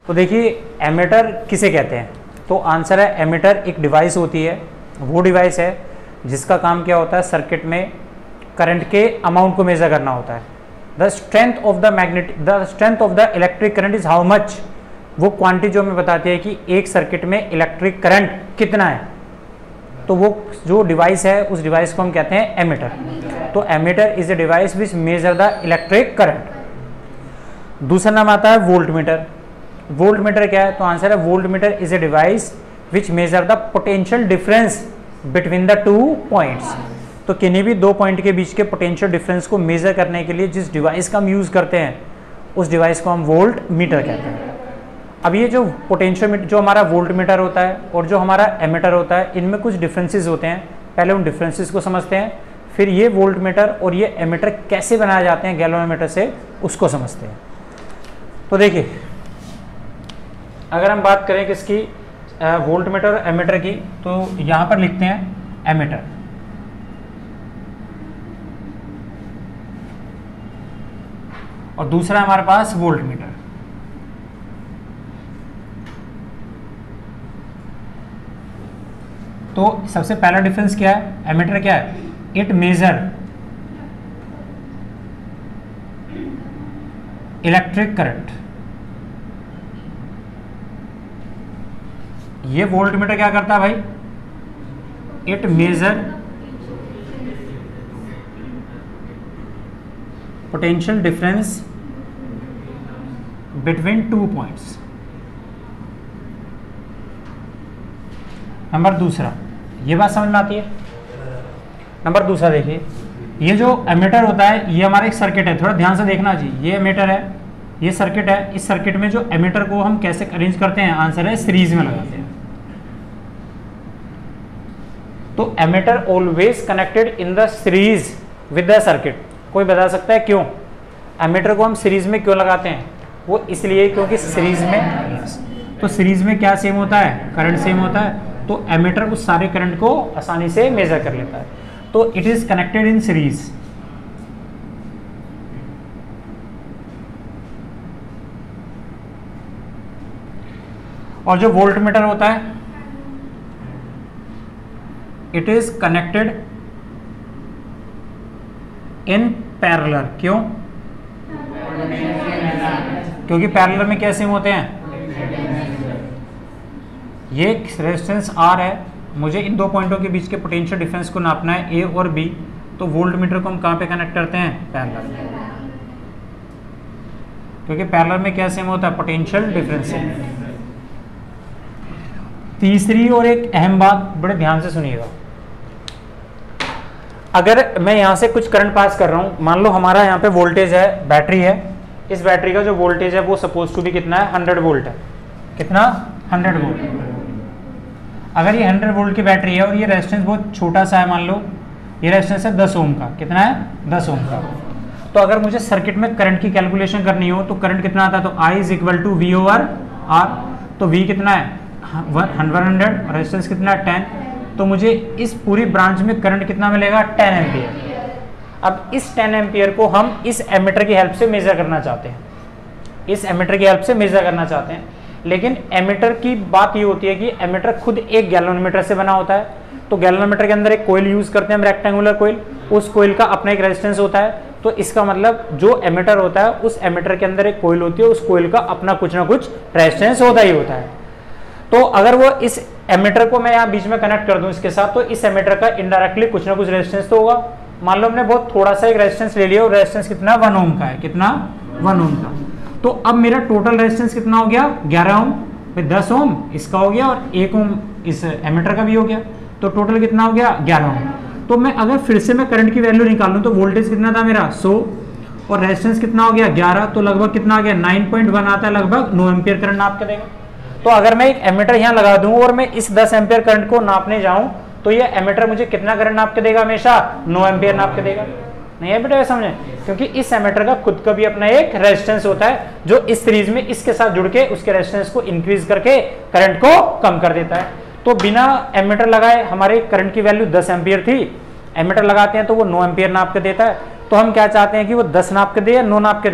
तो देखिए एमीटर किसे कहते हैं, तो आंसर है एमीटर एक डिवाइस होती है, वो डिवाइस है जिसका काम क्या होता है, सर्किट में करंट के अमाउंट को मेजर करना होता है। The strength of the electric current is how much, वो क्वांटिटी जो हमें बताती है कि एक सर्किट में इलेक्ट्रिक करंट कितना है, तो वो जो डिवाइस है उस डिवाइस को हम कहते हैं एमीटर। तो ammeter is a device which measure the electric current. दूसरा नाम आता है वोल्ट मीटर। वोल्ट मीटर क्या है, तो आंसर है voltmeter is a device which measure the potential difference between the two points. तो किन्हीं भी दो पॉइंट के बीच के पोटेंशियल डिफरेंस को मेजर करने के लिए जिस डिवाइस का हम यूज़ करते हैं उस डिवाइस को हम वोल्ट मीटर कहते हैं। अब ये जो पोटेंशियल मीटर, जो हमारा वोल्ट मीटर होता है और जो हमारा एमीटर होता है, इनमें कुछ डिफरेंसेस होते हैं। पहले उन डिफरेंसेस को समझते हैं, फिर ये वोल्ट मीटर और ये एमीटर कैसे बनाए जाते हैं गैल्वेनोमीटर से, उसको समझते हैं। तो देखिए अगर हम बात करें किसकी, वोल्ट मीटर और एमीटर की, तो यहाँ पर लिखते हैं एमीटर, और दूसरा हमारे पास वोल्ट मीटर। तो सबसे पहला डिफरेंस क्या है, एमीटर क्या है, इट मेजर इलेक्ट्रिक करंट। ये वोल्ट मीटर क्या करता है भाई, it measure potential difference between two points. Number दूसरा, ये बात समझ में आती है। नंबर दूसरा देखिए, ये जो एमीटर होता है ये हमारा एक सर्किट है, थोड़ा ध्यान से देखना जी। ये एमीटर है, ये सर्किट है। इस सर्किट में जो एमीटर को हम कैसे अरेंज करते हैं, आंसर है सीरीज में लगाते हैं। तो ammeter always connected in the series with the circuit. कोई बता सकता है क्यों एमीटर को हम सीरीज में क्यों लगाते हैं? वो इसलिए क्योंकि सीरीज में, तो सीरीज में क्या सेम होता है, करंट सेम होता है, तो एमीटर उस सारे करंट को आसानी से मेजर कर लेता है। तो it is connected in series. और जो वोल्ट मीटर होता है it is connected in parallel. क्यों? क्योंकि पैरेलल में क्या सेम होते हैं, ये रेजिस्टेंस आर है, मुझे इन दो पॉइंटों के बीच के पोटेंशियल डिफरेंस को नापना है ए और बी। तो वोल्ट मीटर को हम कहाँ पे कनेक्ट करते हैं, पैरेलल, क्योंकि पैरेलल में क्या सेम होता है, पोटेंशियल डिफरेंस सेम। तीसरी और एक अहम बात बड़े ध्यान से सुनिएगा, अगर मैं यहाँ से कुछ करंट पास कर रहा हूँ, मान लो हमारा यहाँ पे वोल्टेज है, बैटरी है, इस बैटरी का जो वोल्टेज है वो सपोज टू भी कितना है, 100 वोल्ट है। कितना? 100 वोल्ट। अगर ये 100 वोल्ट की बैटरी है और ये रेजिस्टेंस बहुत छोटा सा है, मान लो ये रेजिस्टेंस है 10 ओम का। कितना है? 10 ओम का। तो अगर मुझे सर्किट में करंट की कैलकुलेशन करनी हो तो करंट कितना आता है, तो I is equal to V over R। तो V कितना है, 100, रेजिस्टेंस कितना है, 10। तो मुझे इस पूरी ब्रांच में करंट कितना मिलेगा, 10 एम्पियर। अब इस 10 एम्पियर को हम इस एमीटर की हेल्प से मेजर करना चाहते हैं, इस एमीटर की हेल्प से मेजर करना चाहते हैं। लेकिन एमीटर की बात ये होती है कि एमीटर खुद एक गैल्वेनोमीटर से बना होता है। तो गैल्वेनोमीटर के अंदर एक कोयल यूज करते हैं हम, रेक्टेंगुलर कोयल, उस कोयल का अपना एक रेजिस्टेंस होता है। तो इसका मतलब जो एमीटर होता है उस एमीटर के अंदर एक कोयल होती है, उस कोयल का अपना कुछ ना कुछ रेजिस्टेंस होता ही होता है। तो अगर वो इस एमीटर को मैं यहाँ बीच में कनेक्ट कर दूं इसके साथ, तो इस एमीटर का इनडायरेक्टली कुछ ना कुछ रेजिस्टेंस तो होगा। मान लो हमने बहुत थोड़ा सा एक रेजिस्टेंस ले लिया और रेजिस्टेंस कितना, 1 ओम का है। कितना? 1 ओम का। तो अब मेरा टोटल रेजिस्टेंस कितना हो गया, 11 ओम। फिर 10 ओम इसका हो गया और 1 ओम इस एमीटर का भी हो गया। तो टोटल कितना हो गया, 11 ओम। तो मैं अगर फिर से मैं करंट की वैल्यू निकालूं तो वोल्टेज कितना था मेरा, 100, और रेजिस्टेंस कितना हो गया, 11। तो लगभग कितना आ गया, 9.1 आता है, लगभग 9 एम्पियर करंट नाप के देगा। तो अगर मैं एक एमीटर यहाँ लगा दूं और मैं इस 10 एम्पियर करंट को नापने जाऊं तो ये एमीटर मुझे कितना करंट नाप के देगा, हमेशा 9 एम्पियर नाप के देगा। नहीं है बेटा, समझे? क्योंकि इस एमीटर का खुद का भी अपना एक रेजिस्टेंस होता है जो इस सीरीज में इसके साथ जुड़ के उसके रेजिस्टेंस को इंक्रीज करके करंट को कम कर देता है। तो बिना एमीटर लगाए हमारे करंट की वैल्यू 10 एम्पियर थी, एमीटर लगाते हैं तो वो 9 एम्पियर नाप के देता है। तो हम क्या चाहते हैं कि वो 10 नाप के दे या 9 नाप के दे,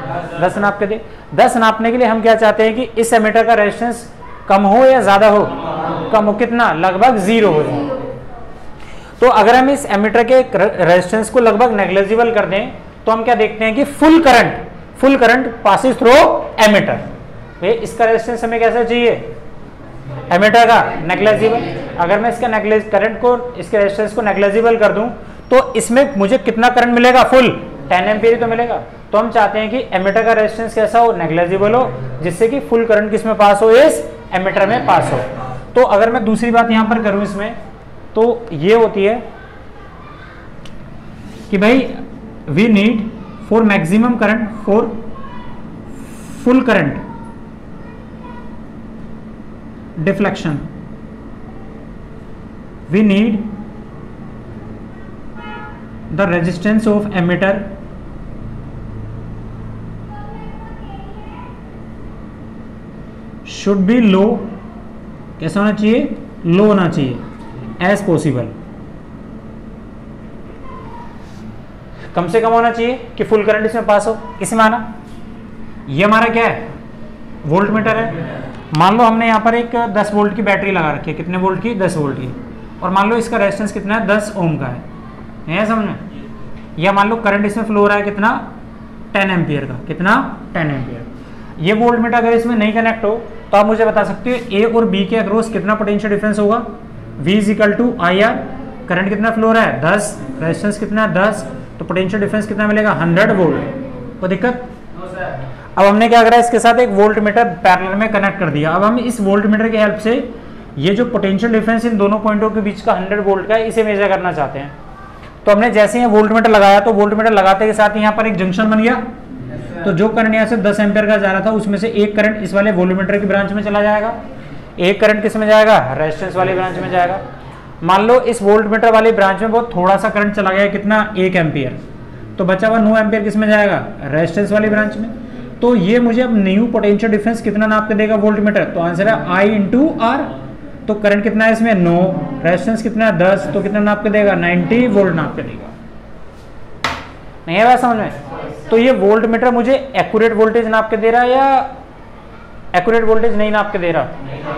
10 नाप के दे। 10 नापने के लिए हम क्या चाहते हैं कि इस एमीटर का रेजिस्टेंस कम हो या ज्यादा हो, कम हो, कितना, लगभग 0 हो जाए। तो अगर हम इस एमीटर के रेजिस्टेंस को लगभग नेग्लिजिबल कर दें तो हम क्या देखते हैं कि full current passes through ammeter. इसका रेजिस्टेंस हमें कैसा चाहिए, एमीटर का नेग्लिजिबल। अगर मैं इसका करंट को, इसके रेजिस्टेंस को नेग्लिजिबल कर दूं तो इसमें मुझे कितना करंट मिलेगा, फुल 10 एम्पीयर तो मिलेगा। तो हम चाहते हैं कि एमीटर का रेजिस्टेंस कैसा हो, नेग्लिजिबल हो, जिससे कि फुल करंट किसमें पास हो, इस एमीटर में पास हो। तो अगर मैं दूसरी बात यहां पर करूं इसमें, तो ये होती है कि भाई we need for maximum current, for full current deflection, we need the resistance of ammeter should be low. कैसा होना चाहिए, लो होना चाहिए एज पॉसिबल, कम से कम होना चाहिए कि फुल करंट इसमें पास हो। किसी में आना, ये हमारा क्या है, वोल्ट मीटर है। मान लो हमने यहाँ पर एक 10 वोल्ट की बैटरी लगा रखी है, कितने वोल्ट की, 10 वोल्ट की, और मान लो इसका रेजिस्टेंस कितना है, 10 ओम का है समझ में। या मान लो करंट इसमें फ्लो हो रहा है कितना, 10 एम्पियर का, कितना, 10 एम्पियर। ये वोल्ट मीटर अगर इसमें नहीं कनेक्ट हो तो आप मुझे बता सकते हो ए और बी के अक्रॉस कितना पोटेंशियल डिफरेंस होगा। V = IR, करंट कितना फ्लो हो रहा है, 10, रेजिस्टेंस कितना, 10, तो पोटेंशियल डिफरेंस कितना मिलेगा, 100 वोल्ट। कोई दिक्कत। अब हमने क्या करा, इसके साथ एक वोल्ट मीटर पैरेलल में कनेक्ट कर दिया। अब हम इस वोल्ट मीटर की हेल्प से ये जो पोटेंशियल डिफरेंस इन दोनों पॉइंटों के बीच का 100 वोल्ट का है, इसे मेजर करना चाहते हैं। तो हमने जैसे ही वोल्ट मीटर लगाया तो वोल्ट मीटर लगाते के साथ यहाँ पर एक जंक्शन बन गया। तो जो करंट यहाँ से 10 एम्पियर का जा रहा था उसमें से एक करंट इस वाले वोल्ट मीटर की ब्रांच में चला जाएगा, एक करंट किस में जाएगा, रेजिस्टेंस वाली ब्रांच में जाएगा। मान लो इस वोल्ट मीटर वाली ब्रांच में बहुत थोड़ा सा करंट चला गया, कितना, 1 एम्पियर, तो बचा हुआ 9 एम्पियर किस में जाएगा, रेजिस्टेंस वाली ब्रांच में। तो ये मुझे अब न्यू पोटेंशियल डिफरेंस कितना नाप के देगा वोल्ट मीटर, तो आंसर है I × R। तो करंट कितना है इसमें, 9, रेजिस्टेंस कितना है, 10, तो कितना नाप के देगा, 90 वोल्ट नाप के देगा। नहीं है बात समझ में। तो ये वोल्ट मीटर मुझे एक्यूरेट वोल्टेज नाप के दे रहा है या एक्यूरेट वोल्टेज नहीं नाप के दे रहा।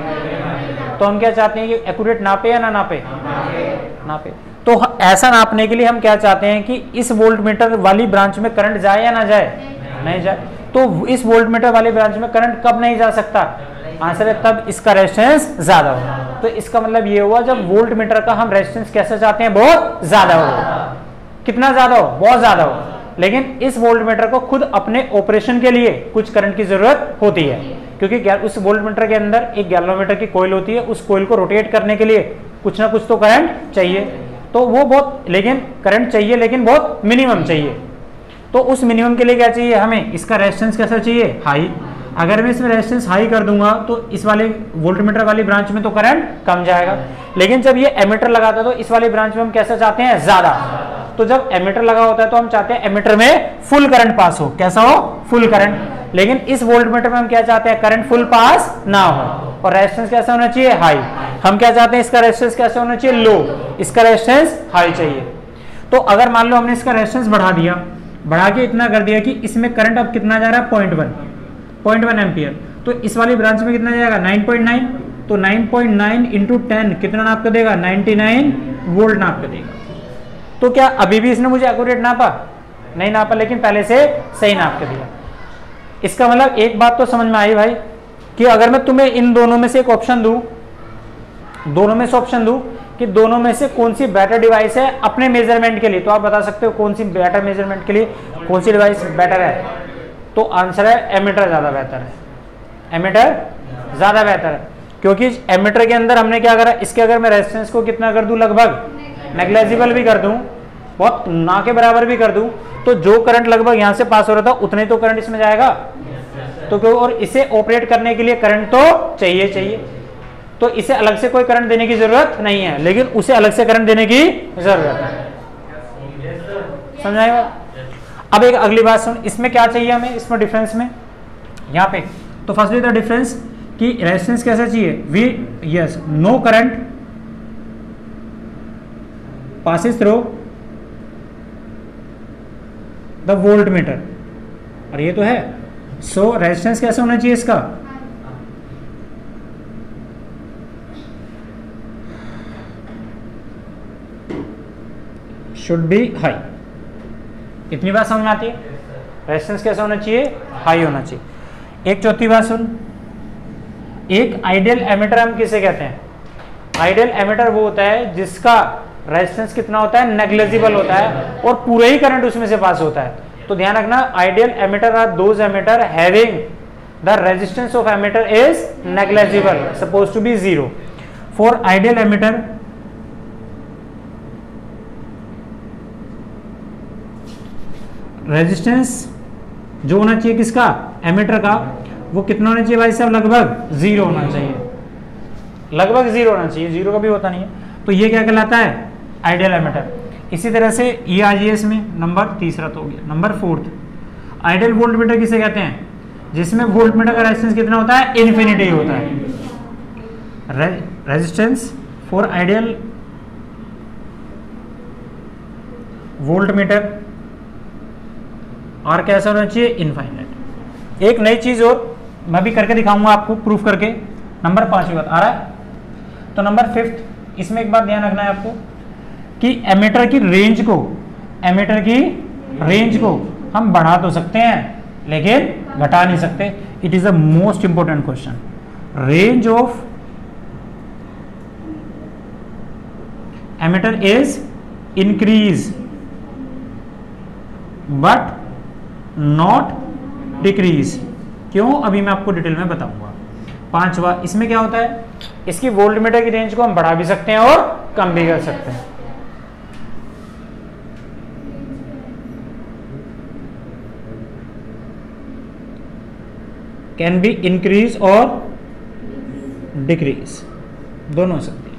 तो हम क्या चाहते हैं कि एक्यूरेट नापे या ना नापे, नापे। तो ऐसा नापने के लिए हम क्या चाहते हैं कि इस वोल्ट मीटर वाली ब्रांच में करंट जाए या ना जाए, नहीं जाए। तो इस वोल्ट मीटर वाली ब्रांच में करंट कब नहीं जा सकता, आंसर है तब इसका रेजिस्टेंस ज्यादा हो। तो इसका मतलब ये हुआ जब वोल्ट मीटर का हम रेजिस्टेंस कैसे चाहते हैं, बहुत ज्यादा हो। कितना ज्यादा हो, बहुत ज्यादा हो। लेकिन इस वोल्ट मीटर को खुद अपने ऑपरेशन के लिए कुछ करंट की जरूरत होती है, क्योंकि उस वोल्ट मीटर के अंदर एक गैल्वेनोमीटर की कॉइल होती है, उस कॉइल को रोटेट करने के लिए कुछ ना कुछ तो करंट चाहिए। तो वो बहुत, लेकिन करंट चाहिए लेकिन बहुत मिनिमम चाहिए। तो उस मिनिमम के लिए क्या चाहिए हमें, इसका रेजिस्टेंस कैसा चाहिए, हाई। अगर मैं इसमें रेजिस्टेंस हाई कर दूंगा तो इस वाले वोल्ट मीटर वाली ब्रांच में तो करंट कम जाएगा। लेकिन जब ये एमीटर लगाता है तो इस वाली ब्रांच में हम कैसा चाहते हैं, ज्यादा। तो जब एमीटर लगा होता है तो हम चाहते हैं एमीटर में फुल करंट पास हो, कैसा हो, फुल करंट। लेकिन इस वोल्ट मीटर में हम क्या चाहते हैं, करंट फुल पास ना हो, और रेजिस्टेंस कैसा होना चाहिए, हाई। हम क्या चाहते हैं, इसका रेजिस्टेंस कैसा होना चाहिए, लो, इसका रेजिस्टेंस हाई चाहिए। तो अगर मान लो हमने इसका रेजिस्टेंस बढ़ा दिया, बढ़ा के इतना कर दिया कि इसमें करंट अब कितना जा रहा है, 0.1 एम्पियर, तो इस वाली ब्रांच में कितना जाएगा, 9.9, तो 9.9 × 10 कितना नाप कर देगा, 99 वोल्ट नाप कर देगा। तो क्या अभी भी इसने मुझे एक्यूरेट नापा, नहीं नापा, लेकिन पहले से सही नाप के दिया। इसका मतलब एक बात तो समझ में आई भाई, कि अगर मैं तुम्हें इन दोनों में से एक ऑप्शन दूं, दोनों में से ऑप्शन दूं कि दोनों में से कौन सी बेटर डिवाइस है अपने मेजरमेंट के लिए, तो आप बता सकते हो कौन सी बेटर मेजरमेंट के लिए कौन सी डिवाइस बेटर है। तो आंसर है एमीटर ज्यादा बेहतर है, एमीटर ज्यादा बेहतर है। क्योंकि एमीटर के अंदर हमने क्या करा, इसके अगर मैं रेजिस्टेंस को कितना कर दूं, लगभग नेग्लिजिबल भी कर दूं, बहुत ना के बराबर भी कर दूं, तो जो करंट लगभग यहां से पास हो रहा था उतने तो करंट इसमें जाएगा। तो क्यों, और इसे ऑपरेट करने के लिए करंट तो चाहिए, तो इसे अलग से कोई करंट देने की जरूरत नहीं है, लेकिन उसे अलग से करंट देने की जरूरत है। समझाएगा। अब एक अगली बात सुन, इसमें क्या चाहिए हमें, इसमें डिफरेंस में यहाँ पे, तो फर्स्टली द डिफरेंस कि रेजिस्टेंस कैसा चाहिए, we yes no current passes through the voltmeter और ये तो है। सो रेजिस्टेंस कैसा होना चाहिए इसका, शुड बी हाई। इतनी बात समझ में आती है, रेजिस्टेंस कैसा होना चाहिए, हाई होना चाहिए। एक चौथी बात सुन, एक आइडियल एमिटर हम किसे कहते हैं, आइडियल एमिटर वो होता है जिसका रेजिस्टेंस कितना होता है, नेग्लिजिबल होता है और पूरा ही करंट उसमें से पास होता है। तो ध्यान रखना, ideal ammeter are those ammeter having the resistance of ammeter is negligible suppose to be 0। For ideal ammeter resistance जो होना चाहिए किसका, एमिटर का, वो कितना होना चाहिए भाई साहब, लगभग 0 होना चाहिए, लगभग 0 होना चाहिए, 0 का भी होता नहीं है। तो ये क्या कहलाता है, आइडियल एमिटर। इसी तरह से ये आ जाइए इसमें, नंबर तीसरा तो हो गया। नंबर 4, आइडियल वोल्टमीटर किसे कहते हैं, जिसमें वोल्टमीटर का रेजिस्टेंस कितना होता है, इन्फिनिटी होता है। रेजिस्टेंस फॉर आइडियल वोल्टमीटर और कैसा होना चाहिए, इनफाइनाइट। एक नई चीज और मैं भी करके दिखाऊंगा आपको, प्रूफ करके। नंबर 5 बात आ रहा है। तो नंबर 5, इसमें एक बात ध्यान रखना है आपको कि एमिटर की रेंज को, एमिटर की रेंज को हम बढ़ा तो सकते हैं लेकिन घटा नहीं सकते। It is the most important question. Range of ammeter is increase but not decrease. क्यों, अभी मैं आपको डिटेल में बताऊंगा। 5वां, इसमें क्या होता है, इसकी वोल्टमीटर की रेंज को हम बढ़ा भी सकते हैं और कम भी कर सकते हैं। कैन बी इंक्रीज और डिक्रीज, दोनों हो सकते हैं।